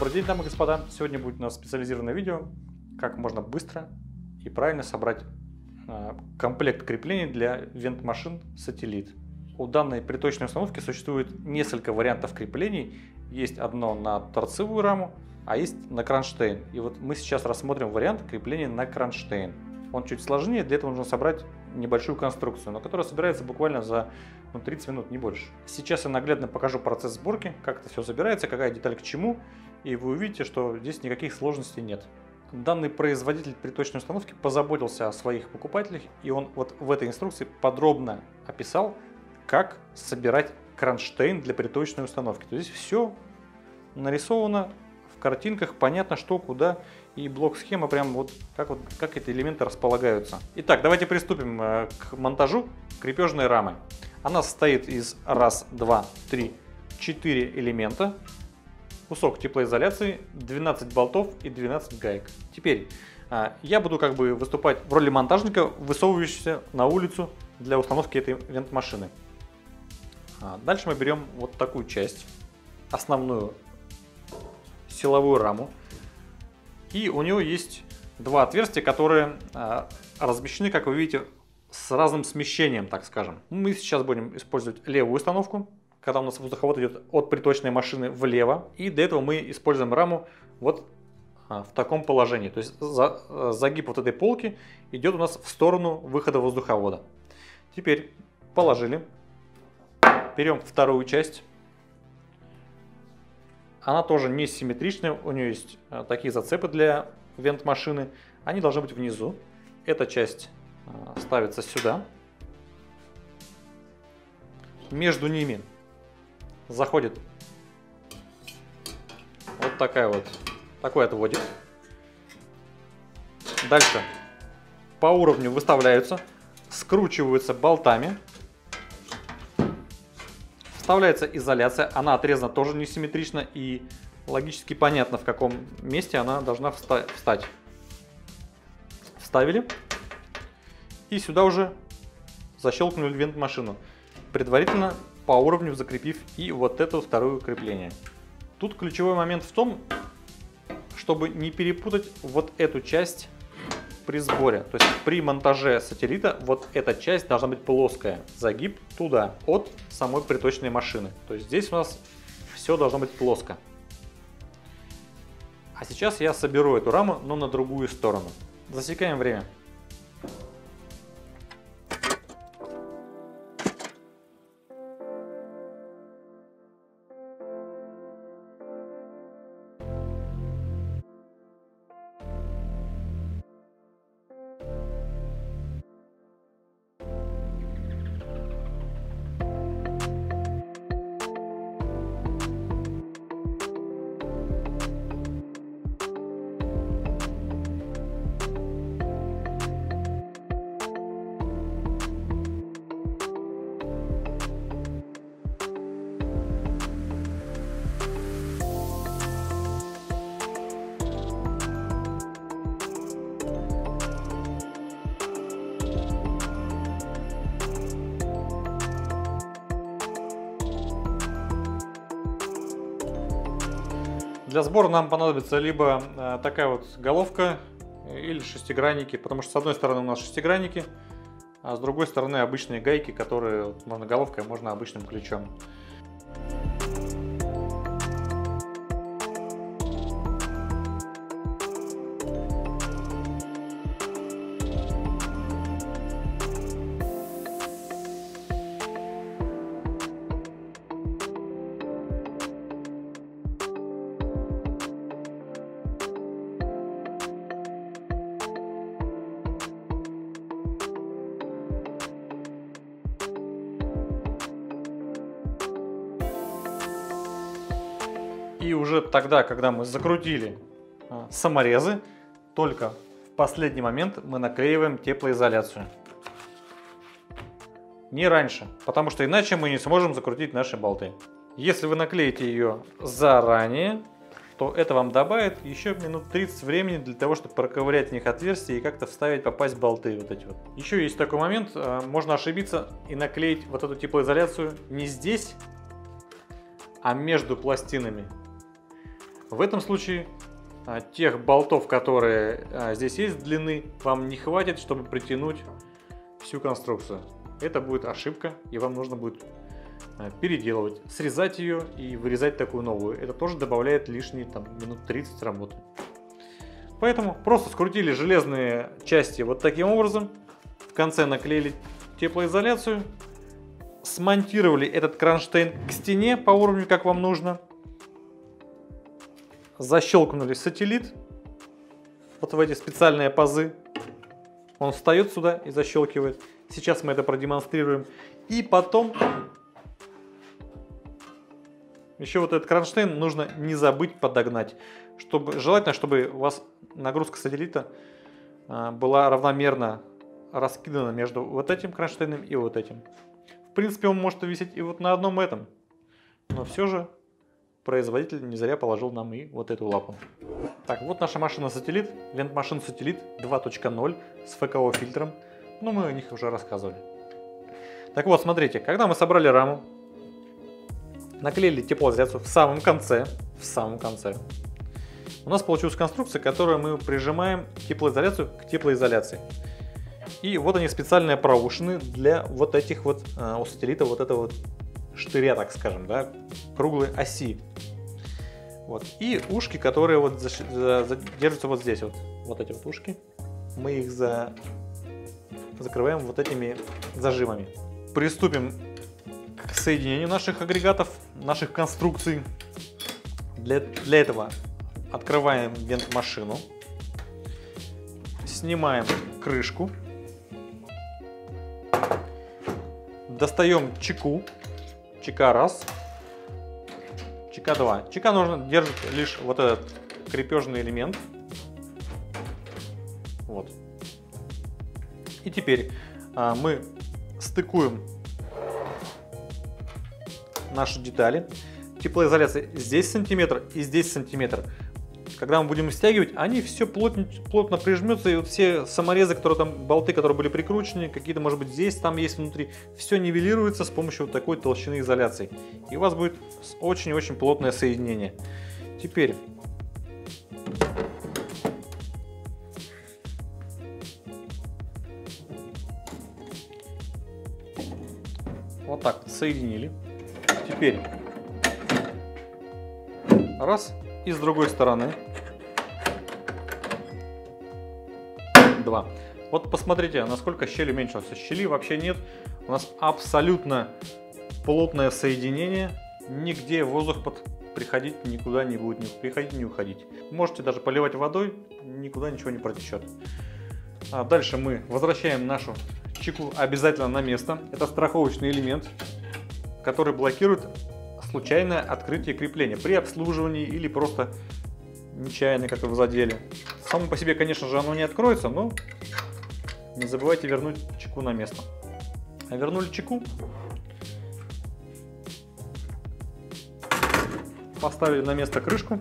Добрый день, дамы и господа! Сегодня будет у нас специализированное видео, как можно быстро и правильно собрать комплект креплений для вент-машин Сателлит. У данной приточной установки существует несколько вариантов креплений. Есть одно на торцевую раму, а есть на кронштейн. И вот мы сейчас рассмотрим вариант крепления на кронштейн. Он чуть сложнее, для этого нужно собрать небольшую конструкцию, но которая собирается буквально за 30 минут, не больше. Сейчас я наглядно покажу процесс сборки, как это все собирается, какая деталь к чему, и вы увидите, что здесь никаких сложностей нет. Данный производитель приточной установки позаботился о своих покупателях, и он вот в этой инструкции подробно описал, как собирать кронштейн для приточной установки. То есть все нарисовано в картинках, понятно, что, куда, и блок-схема прям как эти элементы располагаются. Итак, давайте приступим к монтажу крепежной рамы. Она состоит из 4 элемента, кусок теплоизоляции, 12 болтов и 12 гаек. Теперь я буду выступать в роли монтажника, высовывающегося на улицу для установки этой вент-машины. Дальше мы берем вот такую часть, основную силовую раму. И у него есть два отверстия, которые размещены, как вы видите, с разным смещением, так скажем. Мы сейчас будем использовать левую установку, когда у нас воздуховод идет от приточной машины влево. И для этого мы используем раму вот в таком положении. То есть загиб вот этой полки идет у нас в сторону выхода воздуховода. Теперь положили. Берем вторую часть. Она тоже не симметричная, у нее есть такие зацепы для вент-машины. Они должны быть внизу. Эта часть ставится сюда. Между ними заходит вот такой отводик. Дальше по уровню выставляются, скручиваются болтами. Вставляется изоляция, она отрезана тоже несимметрично и логически понятно, в каком месте она должна встать. Вставили и сюда уже защелкнули вент-машину, предварительно по уровню закрепив и вот это второе крепление. Тут ключевой момент в том, чтобы не перепутать вот эту часть при сборе. То есть при монтаже Сателлита вот эта часть должна быть плоская, загиб туда, от самой приточной машины. То есть здесь у нас все должно быть плоско. А сейчас я соберу эту раму, но на другую сторону. Засекаем время. Для сбора нам понадобится либо такая вот головка или шестигранники, потому что с одной стороны у нас шестигранники, а с другой стороны обычные гайки, которые можно головкой, можно обычным ключом. И уже тогда, когда мы закрутили саморезы, только в последний момент мы наклеиваем теплоизоляцию. Не раньше, потому что иначе мы не сможем закрутить наши болты. Если вы наклеите ее заранее, то это вам добавит еще минут 30 времени для того, чтобы проковырять в них отверстия и как-то вставить, попасть болты вот эти вот. Еще есть такой момент, можно ошибиться и наклеить вот эту теплоизоляцию не здесь, а между пластинами. В этом случае тех болтов, которые здесь есть длины, вам не хватит, чтобы притянуть всю конструкцию. Это будет ошибка, и вам нужно будет переделывать, срезать ее и вырезать такую новую. Это тоже добавляет лишние минут 30 работы. Поэтому просто скрутили железные части вот таким образом, в конце наклеили теплоизоляцию, смонтировали этот кронштейн к стене по уровню, как вам нужно, защелкнули сателлит вот в эти специальные пазы. Он встает сюда и защелкивает. Сейчас мы это продемонстрируем. И потом еще вот этот кронштейн нужно не забыть подогнать. Желательно, чтобы у вас нагрузка сателлита была равномерно раскидана между вот этим кронштейном и вот этим. В принципе, он может висеть и вот на одном этом. Но все же производитель не зря положил нам и вот эту лапу. Так, вот наша машина-сателлит, вент-машин сателлит 2.0 с ФКО фильтром. Ну, мы о них уже рассказывали. Так вот, смотрите, когда мы собрали раму, наклеили теплоизоляцию в самом конце, у нас получилась конструкция, которую мы прижимаем теплоизоляцию к теплоизоляции. И вот они специальные проушины для вот этих вот у сателлита вот этого вот штыря, так скажем, да, круглой оси. Вот. И ушки, которые вот держатся вот здесь вот эти вот ушки, мы их закрываем вот этими зажимами. Приступим к соединению наших агрегатов, наших конструкций. Для этого открываем вент-машину, снимаем крышку, достаем чеку, чека 1, чека 2. Чека нужно держать лишь вот этот крепежный элемент. Вот. И теперь мы стыкуем наши детали. Теплоизоляция здесь сантиметр и здесь сантиметр. Когда мы будем стягивать, они все плотно прижмется, и вот все саморезы, которые там, болты, которые были прикручены, какие-то, может быть, здесь, там есть внутри, все нивелируется с помощью вот такой толщины изоляции. И у вас будет очень-очень плотное соединение. Теперь вот так соединили. Теперь раз, и с другой стороны 2. Вот посмотрите, насколько щель уменьшилась. Щели вообще нет. У нас абсолютно плотное соединение. Нигде воздух приходить никуда не будет, ни приходить, ни уходить. Можете даже поливать водой, никуда ничего не протечет. Дальше мы возвращаем нашу чеку обязательно на место. Это страховочный элемент, который блокирует случайное открытие крепления при обслуживании или просто нечаянно как-то вы задели. Само по себе, конечно же, оно не откроется, но не забывайте вернуть чеку на место. Вернули чеку, поставили на место крышку.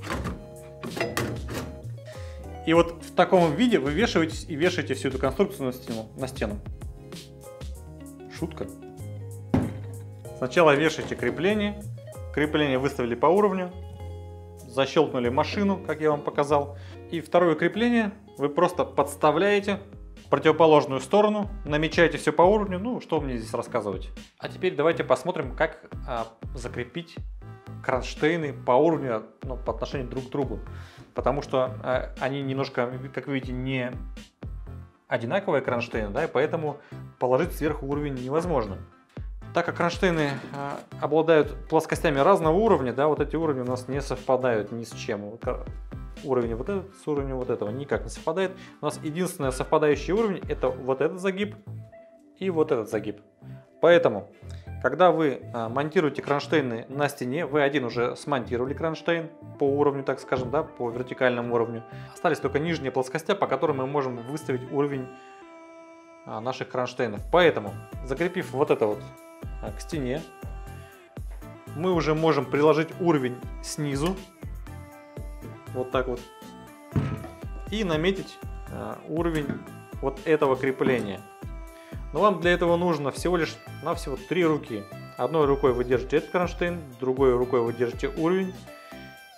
И вот в таком виде вы вешаете всю эту конструкцию на стену. Шутка. Сначала вешаете крепление. Крепление выставили по уровню. Защелкнули машину, как я вам показал. И второе крепление вы просто подставляете в противоположную сторону. Намечаете все по уровню. Ну, что мне здесь рассказывать. А теперь давайте посмотрим, как закрепить кронштейны по уровню, по отношению друг к другу. Потому что они немножко, как вы видите, не одинаковые кронштейны, да, и поэтому положить сверху уровень невозможно. Так как кронштейны обладают плоскостями разного уровня, да, вот эти уровни у нас не совпадают ни с чем. Уровень вот этот с уровнем вот этого никак не совпадает. У нас единственный совпадающий уровень — это вот этот загиб и вот этот загиб. Поэтому, когда вы монтируете кронштейны на стене, вы один уже смонтировали кронштейн по уровню, так скажем, да, по вертикальному уровню. Остались только нижние плоскостя, по которым мы можем выставить уровень наших кронштейнов. Поэтому, закрепив вот это вот к стене, мы уже можем приложить уровень снизу, вот так вот, и наметить уровень вот этого крепления. Но вам для этого нужно всего лишь навсего 3 руки. Одной рукой вы держите этот кронштейн, другой рукой вы держите уровень.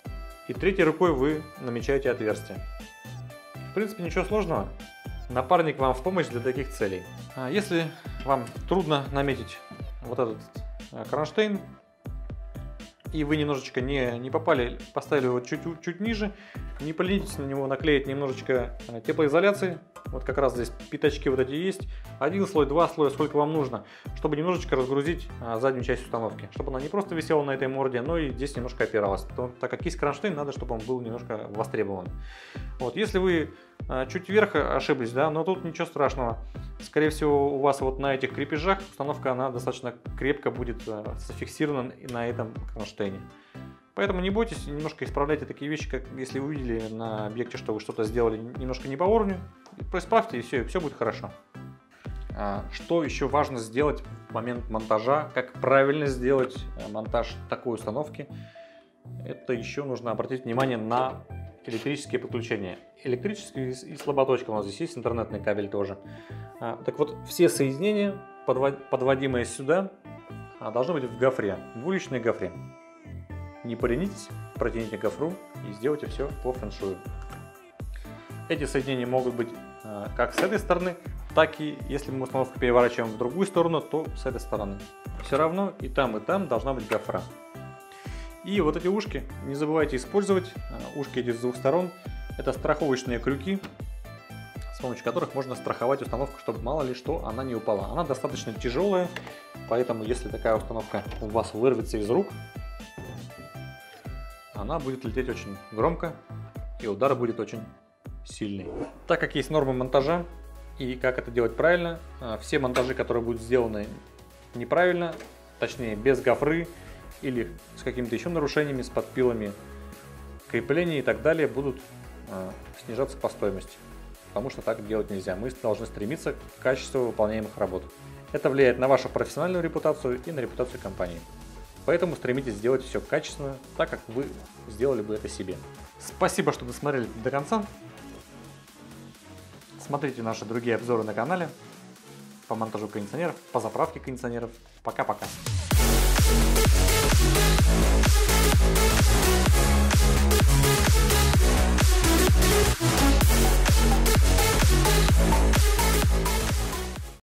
И третьей рукой вы намечаете отверстие. В принципе, ничего сложного. Напарник вам в помощь для таких целей. Если вам трудно наметить вот этот кронштейн, и вы немножечко не попали, поставили его чуть ниже, не поленитесь на него наклеить немножечко теплоизоляции. Вот как раз здесь пятачки вот эти есть. 1 слой, 2 слоя, сколько вам нужно, чтобы немножечко разгрузить заднюю часть установки. Чтобы она не просто висела на этой морде, но и здесь немножко опиралась. Так как есть кронштейн, надо, чтобы он был немножко востребован. Вот, если вы чуть вверх ошиблись, да, но тут ничего страшного. Скорее всего, у вас вот на этих крепежах установка, она достаточно крепко будет зафиксирована на этом кронштейне. Поэтому не бойтесь, немножко исправляйте такие вещи, как если вы увидели на объекте, что вы что-то сделали немножко не по уровню, исправьте, и все будет хорошо. Что еще важно сделать в момент монтажа, как правильно сделать монтаж такой установки, это еще нужно обратить внимание на электрические подключения. Электрический и слаботочка, у нас здесь есть интернетный кабель тоже. Так вот, все соединения, подводимые сюда, должны быть в гофре, в уличной гофре. Не поленитесь, протяните гофру и сделайте все по фэншую. Эти соединения могут быть как с этой стороны, так и если мы установку переворачиваем в другую сторону, то с этой стороны. Все равно и там должна быть гофра. И вот эти ушки не забывайте использовать. Ушки эти с двух сторон. Это страховочные крюки, с помощью которых можно страховать установку, чтобы мало ли что она не упала. Она достаточно тяжелая, поэтому если такая установка у вас вырвется из рук, она будет лететь очень громко и удар будет очень сильный. Так как есть нормы монтажа и как это делать правильно, все монтажи, которые будут сделаны неправильно, точнее без гофры или с какими-то еще нарушениями, с подпилами крепления и так далее, будут снижаться по стоимости. Потому что так делать нельзя. Мы должны стремиться к качеству выполняемых работ. Это влияет на вашу профессиональную репутацию и на репутацию компании. Поэтому стремитесь сделать все качественно, так как вы сделали бы это себе. Спасибо, что досмотрели до конца. Смотрите наши другие обзоры на канале по монтажу кондиционеров, по заправке кондиционеров. Пока-пока.